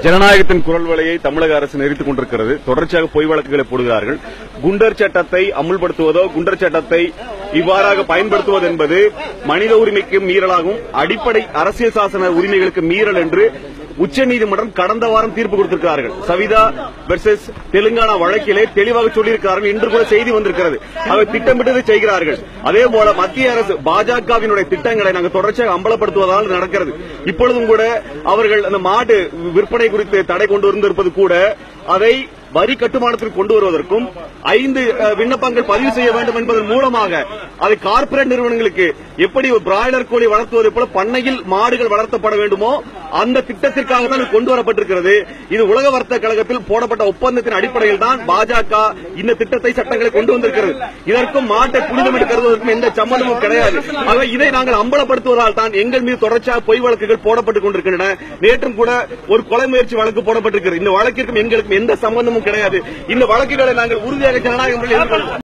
ஜனநாயகத்தின் குரல் வலையை தமிழக அரசு நெறித்துக் கொண்டிருக்கிறது. தொடர்ச்சியாக பொய் வழக்குகளை போடுகிறார்கள். குண்டர் சட்டத்தை அமுல்படுத்துவதோ குண்டர் சட்டத்தை இவ்வாறாக பயன்படுத்துவது என்பது மனித உரிமைக்கு மீறலாகும், அடிப்படை அரசியல் சாசன உரிமைகளுக்கு மீறல் என்று உச்சநீதிமன்றம் கடந்த வாரம் தீர்ப்பு கொடுத்திருக்கிறார்கள். சவிதா வெர்சஸ் தெலுங்கானா வழக்கிலே தெளிவாக சொல்லியிருக்கிறார்கள். இன்று கூட செய்தி வந்திருக்கிறது. அவர் திட்டமிட்டதை செய்கிறார்கள். அதேபோல மத்திய அரசு பாஜகவினுடைய திட்டங்களை நாங்கள் தொடர்ச்சியாக அம்பலப்படுத்துவதால் நடக்கிறது. இப்பொழுதும் கூட அவர்கள் அந்த மாடு விற்பனை குறித்து தடை கொண்டு வந்திருப்பது கூட அதை வரி கட்டுமானத்தில் கொண்டு வருவதற்கும் 5 விண்ணப்பங்கள் பதிவு செய்ய வேண்டும் என்பதன் மூலமாக அதை கார்ப்பரேட் நிறுவனங்களுக்கு எப்படி பிராய்லர் கோழி வளர்த்துவதை போல பண்ணையில் மாடுகள் வளர்த்தப்பட வேண்டுமோ அந்த திட்டத்திற்காக தான் கொண்டு வரப்பட்டிருக்கிறது. இது உலக வர்த்தக கழகத்தில் போடப்பட்ட ஒப்பந்தத்தின் அடிப்படையில் தான் பாஜக இந்த திட்டத்தை சட்டங்களை கொண்டு வந்திருக்கிறது. இதற்கும் மாட்டை புனிதமிட்டு கருதுவதற்கும் எந்த சம்பந்தமும் கிடையாது. ஆக இதை நாங்கள் அம்பலப்படுத்துவதால் தான் எங்கள் மீது தொடர்ச்சியாக பொய் வழக்குகள் போடப்பட்டுக் கொண்டிருக்கின்றன. நேற்றும் கூட ஒரு கொலை முயற்சி வழக்கு போடப்பட்டிருக்கிறது. இந்த வழக்கிற்கும் எங்களுக்கும் எந்த சம்பந்தமும் கிடையாது. இந்த வழக்குகளை நாங்கள் உறுதியாக ஜனநாயகம்